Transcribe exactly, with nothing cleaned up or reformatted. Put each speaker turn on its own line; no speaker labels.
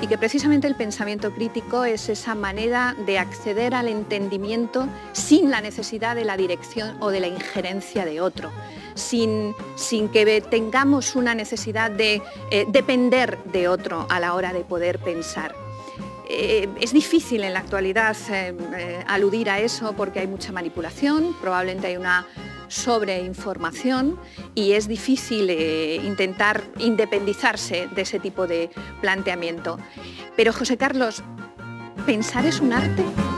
y que precisamente el pensamiento crítico es esa manera de acceder al entendimiento sin la necesidad de la dirección o de la injerencia de otro, sin, sin que tengamos una necesidad de eh, depender de otro a la hora de poder pensar. Eh, es difícil en la actualidad eh, eh, aludir a eso porque hay mucha manipulación, probablemente hay una sobreinformación y es difícil eh, intentar independizarse de ese tipo de planteamiento. Pero, José Carlos, ¿pensar es un arte?